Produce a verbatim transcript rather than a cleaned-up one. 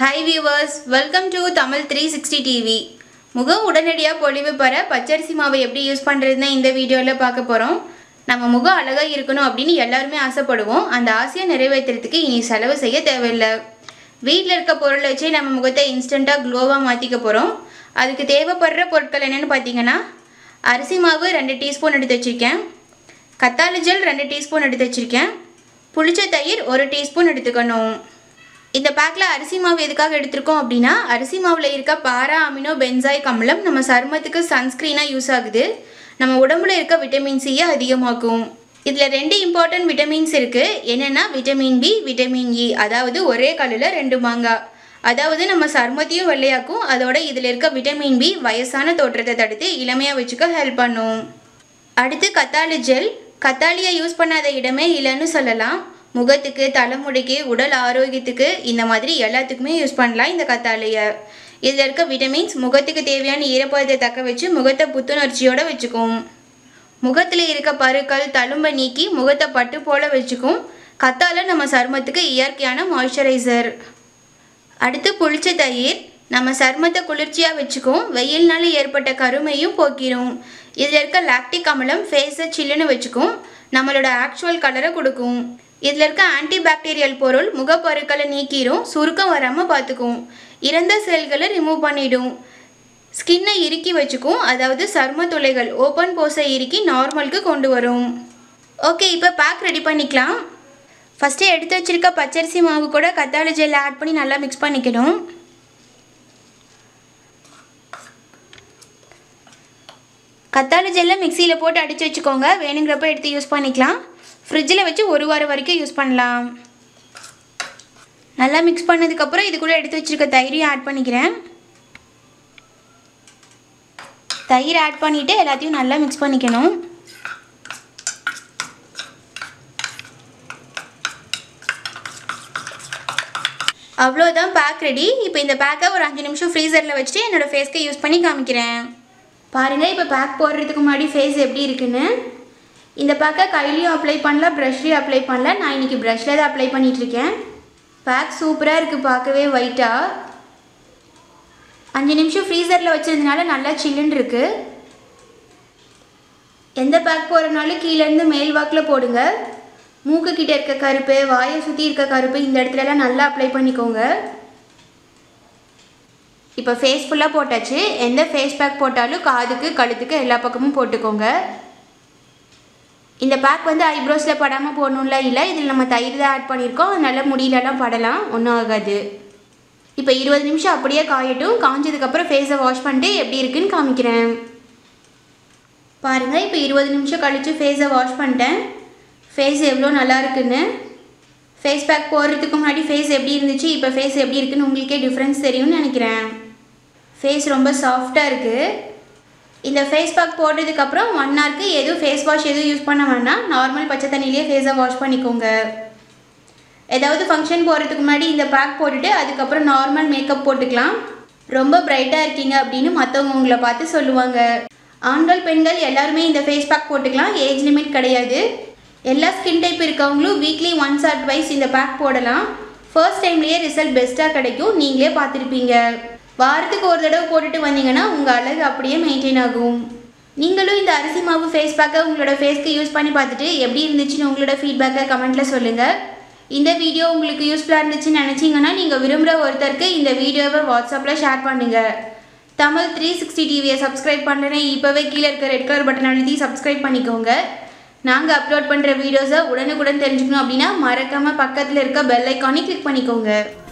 Hi viewers, welcome to Tamil three sixty T V. முகம் உடனடியா பொலிவு பெற பச்சரிசி மாவை எப்படி யூஸ் பண்றதுன்னு இந்த வீடியோல பார்க்க போறோம். நம்ம முகம் அழகா இருக்கணும் அப்படினு எல்லாரும் ஆசைப்படுவோம். அந்த ஆசையை நிறைவேத்துறதுக்கு இனி செலவு செய்ய தேவையில்லை. வீட்ல இருக்க பொருளை வச்சு நம்ம முகத்தை இன்ஸ்டன்ட்டா க்ளோவா மாத்திக்க போறோம். அதுக்கு தேவைப்படுற பொருட்கள் என்னன்னு பாத்தீங்கன்னா அரிசி மாவு ரெண்டு டீஸ்பூன் எடுத்து வச்சிருக்கேன். கத்தாழை ஜெல் ரெண்டு டீஸ்பூன் எடுத்து வச்சிருக்கேன். புளிச்ச தயிர் ஒரு டீஸ்பூன் எடுத்துக்கணும். இந்த பேக்ல அரிசி மாவு எதுக்காக எடுத்துருக்கோம் அப்படின்னா அரிசி மாவுல இருக்க பாரா அமினோ பென்சாயிக் அமிலம் நம்ம சருமத்துக்கு சன்ஸ்கிரீனா யூஸ் ஆகுது. நம்ம உடம்புல இருக்க விட்டமின் சியை அதிகமாக்கும். இதுல ரெண்டு இம்பார்ட்டன்ட் விட்டமின்ஸ் இருக்கு. என்னன்னா விட்டமின் பி, விட்டமின் இ. அதாவது ஒரே கல்லுல ரெண்டு மாங்காய். அதாவது நம்ம சருமத்தையும் வெள்ளையாக்கும். அதோட இதுல இருக்க விட்டமின் பி வயசான தோற்றத்தை தடுத்து இளமையா வச்சுக்க ஹெல்ப் பண்ணும். அடுத்து கத்தாழை ஜெல். கத்தாழையை யூஸ் பண்ணாத இடமே இல்லைன்னு சொல்லலாம். முகத்துக்கு, தலைமுடிக்கு, உடல் ஆரோக்கியத்துக்கு இந்த மாதிரி எல்லாத்துக்குமே யூஸ் பண்ணலாம் இந்த கத்தாழையை. இதில் இருக்க விட்டமின்ஸ் முகத்துக்கு தேவையான ஈரப்பதத்தை தக்க வச்சு முகத்தை புத்துணர்ச்சியோடு வச்சுக்கும். முகத்தில் இருக்க பருக்கள், தழும்பை நீக்கி முகத்தை பட்டு போல வச்சுக்கும். கத்தாழை நம்ம சருமத்துக்கு இயற்கையான மாய்ஸ்சரைசர். அடுத்து புளிச்ச தயிர் நம்ம சருமத்தை குளிர்ச்சியாக வச்சுக்கும். வெயில்னால ஏற்பட்ட கருமையும் போக்கிடும். இதில் இருக்க லாக்டிக் அமிலம் ஃபேஸை சில்லுன்னு வச்சுக்கும். நம்மளோட ஆக்சுவல் கலரை கொடுக்கும். இதில் இருக்க ஆன்டிபாக்டீரியல் பொருள் முகப்பருக்களை நீக்கிடும். சுருக்கம் வராமல் பார்த்துக்கும். இறந்த செல்களை ரிமூவ் பண்ணிடும். ஸ்கின்னை இறுக்கி வச்சுக்கும். அதாவது சரும துளைகள் ஓப்பன் போஸை இறுக்கி நார்மலுக்கு கொண்டு வரும். ஓகே, இப்போ பேக் ரெடி பண்ணிக்கலாம். ஃபஸ்ட்டு எடுத்து வச்சிருக்க பச்சரிசி மாவு கூட கத்தாழை ஜெல் ஆட் பண்ணி நல்லா மிக்ஸ் பண்ணிக்கணும். கத்தாழை ஜெல்லை மிக்சியில் போட்டு அடித்து வச்சுக்கோங்க. வேணுங்கிறப்ப எடுத்து யூஸ் பண்ணிக்கலாம். ஃப்ரிட்ஜில் வச்சு ஒரு வாரம் வரைக்கும் யூஸ் பண்ணலாம். நல்லா மிக்ஸ் பண்ணதுக்கப்புறம் இது கூட எடுத்து வச்சுருக்க தயிரையும் ஆட் பண்ணிக்கிறேன். தயிர் ஆட் பண்ணிவிட்டு எல்லாத்தையும் நல்லா மிக்ஸ் பண்ணிக்கணும். அவ்வளோதான், பேக் ரெடி. இப்போ இந்த பேக்கை ஒரு அஞ்சு நிமிஷம் ஃப்ரீசரில் வச்சுட்டு என்னோடய ஃபேஸ்க்கு யூஸ் பண்ணி காமிக்கிறேன். பாருங்கள், இப்போ பேக் போடுறதுக்கு முன்னாடி ஃபேஸ் எப்படி இருக்குன்னு. இந்த பேக்கை கையிலையும் அப்ளை பண்ணல, ப்ரஷ்லையும் அப்ளை பண்ணல. நான் இன்றைக்கி ப்ரஷ்ஷில் தான் அப்ளை பண்ணிகிட்ருக்கேன். பேக் சூப்பராக இருக்குது, பார்க்கவே ஒயிட்டாக. அஞ்சு நிமிஷம் ஃப்ரீசரில் வச்சுருந்தனால நல்லா சில்லுன்னு இருக்குது. எந்த பேக் போடுறனாலும் கீழேருந்து மேல் வாக்கில் போடுங்க. மூக்கு கிட்டே இருக்க கருப்பு, வாயை சுற்றி இருக்க கருப்பு இந்த இடத்துலலாம் நல்லா அப்ளை பண்ணிக்கோங்க. இப்போ ஃபேஸ் ஃபுல்லாக போட்டாச்சு. எந்த ஃபேஸ் பேக் போட்டாலும் காதுக்கு, கழுத்துக்கு எல்லா பக்கமும் போட்டுக்கோங்க. இந்த பேக் வந்து ஐப்ரோஸில் படாமல் போடணும்ல இல்லை. இதில் நம்ம தயிர் தான் ஆட் பண்ணியிருக்கோம். அதனால் முடியலலாம் படலாம், ஒன்றும் ஆகாது. இப்போ இருபது நிமிஷம் அப்படியே காயட்டும். காஞ்சதுக்கப்புறம் ஃபேஸை வாஷ் பண்ணிட்டு எப்படி இருக்குன்னு காமிக்கிறேன். பாருங்கள், இப்போ இருபது நிமிஷம் கழித்து ஃபேஸை வாஷ் பண்ணிட்டேன். ஃபேஸ் எவ்வளோ நல்லா இருக்குன்னு. ஃபேஸ் பேக் போடுறதுக்கு முன்னாடி ஃபேஸ் எப்படி இருந்துச்சு, இப்போ ஃபேஸ் எப்படி இருக்குன்னு உங்களுக்கே டிஃப்ரென்ஸ் தெரியும்னு நினைக்கிறேன். ஃபேஸ் ரொம்ப சாஃப்டாக இருக்குது. இந்த ஃபேஸ் பேக் போட்டதுக்கப்புறம் ஒன் ஹவருக்கு எதுவும் ஃபேஸ் வாஷ் எதுவும் யூஸ் பண்ண வேணாம். நார்மல் பச்சை தண்ணியிலே ஃபேஸை வாஷ் பண்ணிக்கோங்க. ஏதாவது ஃபங்க்ஷன் போகிறதுக்கு முன்னாடி இந்த பேக் போட்டுட்டு அதுக்கப்புறம் நார்மல் மேக்கப் போட்டுக்கலாம். ரொம்ப பிரைட்டாக இருக்கீங்க அப்படின்னு மற்றவங்க உங்களை பார்த்து சொல்லுவாங்க. ஆண்கள், பெண்கள் எல்லாருமே இந்த ஃபேஸ் பேக் போட்டுக்கலாம். ஏஜ் லிமிட் கிடையாது. எல்லா ஸ்கின் டைப் இருக்கவங்களும் வீக்லி ஒன்ஸ் ஆர் ட்வைஸ் இந்த பேக் போடலாம். ஃபர்ஸ்ட் டைம்லேயே ரிசல்ட் பெஸ்ட்டாக கிடைக்கும். நீங்களே பார்த்துருப்பீங்க. வாரத்துக்கு ஒரு தடவை போட்டுட்டு வந்தீங்கன்னா உங்கள் அழகு அப்படியே மெயின்டைன் ஆகும். நீங்களும் இந்த அரிசி மாவு ஃபேஸ் பேக்கை உங்களோட ஃபேஸ்க்கு யூஸ் பண்ணி பார்த்துட்டு எப்படி இருந்துச்சுன்னு உங்களோட ஃபீட்பேக்கை கமெண்ட்டில் சொல்லுங்கள். இந்த வீடியோ உங்களுக்கு யூஸ்ஃபுல்லாக இருந்துச்சுன்னு நினச்சிங்கன்னா நீங்கள் விரும்புகிற ஒருத்தருக்கு இந்த வீடியோவை வாட்ஸ்அப்பில் ஷேர் பண்ணுங்கள். தமிழ் த்ரீ சிக்ஸ்டி டிவியை சப்ஸ்கிரைப் பண்ணுறேன்னா இப்போவே கீழே இருக்க ரெட் கலர் பட்டன் அழுத்தி சப்ஸ்கிரைப் பண்ணிக்கோங்க. நாங்கள் அப்லோட் பண்ணுற வீடியோஸை உடனுக்குடன் தெரிஞ்சுக்கணும் அப்படின்னா மறக்காமல் பக்கத்தில் இருக்க பெல் ஐக்கானை கிளிக் பண்ணிக்கோங்க.